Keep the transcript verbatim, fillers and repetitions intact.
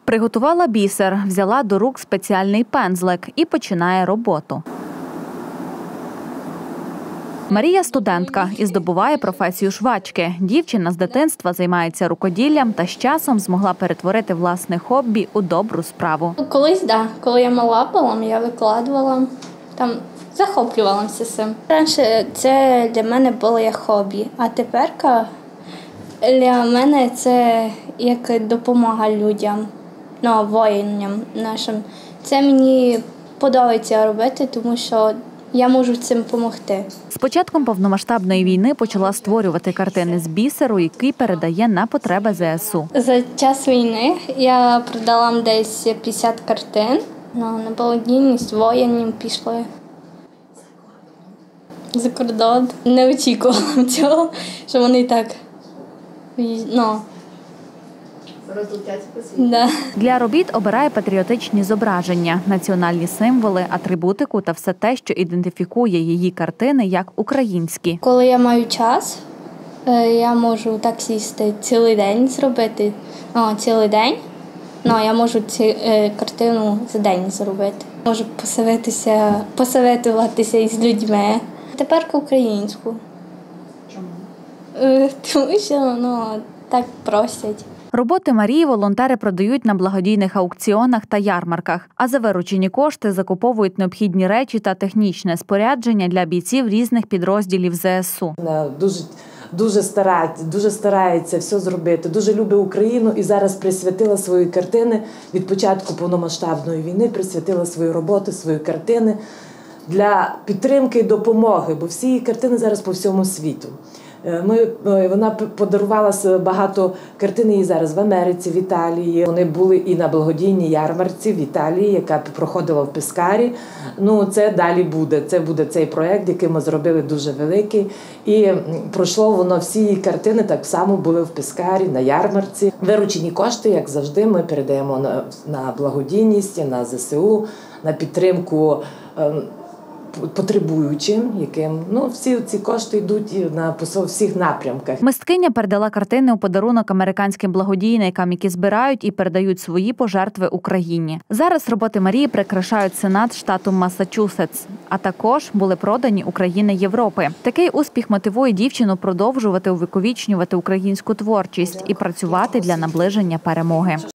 Приготувала бісер, взяла до рук спеціальний пензлик і починає роботу. Марія – студентка і здобуває професію швачки. Дівчина з дитинства займається рукоділлям та з часом змогла перетворити власне хобі у добру справу. Колись, так. Коли я мала була, я викладувала, там захоплювалася цим. Раніше це для мене було як хобі, а тепер для мене це як допомога людям, ну, воїнам нашим. Це мені подобається робити, тому що я можу цим допомогти. З початком повномасштабної війни почала створювати картини з бісеру, який передає на потреби зе ес у. За час війни я продала десь п'ятдесят картин. Ну, на благодійність воїнам пішли за кордон. Не очікувала цього, що вони так, ну, розлетяться по світу. да. Для робіт обирає патріотичні зображення, національні символи, атрибутику та все те, що ідентифікує її картини як українські. Коли я маю час, я можу так сісти цілий день зробити. О, цілий день. Ну, я можу цю картину за день зробити. Можу посоветуватися, посоветуватися із людьми. Тепер українську. Чому? Тому що, ну, так просять. Роботи Марії волонтери продають на благодійних аукціонах та ярмарках, а за виручені кошти закуповують необхідні речі та технічне спорядження для бійців різних підрозділів зе ес у. Вона дуже, дуже, старається, дуже старається все зробити, дуже любить Україну і зараз присвятила свої картини від початку повномасштабної війни, присвятила свої роботи, свої картини для підтримки і допомоги, бо всі її картини зараз по всьому світу. Ми, вона подарувала багато картин їй зараз в Америці, в Італії. Вони були і на благодійній ярмарці в Італії, яка проходила в Пескарі. Ну, це далі буде. Це буде цей проєкт, який ми зробили дуже великий. І пройшло воно, всі її картини так само були в Пескарі, на ярмарці. Виручені кошти, як завжди, ми передаємо на, на благодійність, на зе ес у, на підтримку потребуючим, яким, ну, всі ці кошти йдуть на по всіх напрямках. Мисткиня передала картини у подарунок американським благодійникам, які збирають і передають свої пожертви Україні. Зараз роботи Марії прикрашають Сенат штату Массачусетс, а також були продані у країни Європи. Такий успіх мотивує дівчину продовжувати увіковічнювати українську творчість і працювати для наближення перемоги.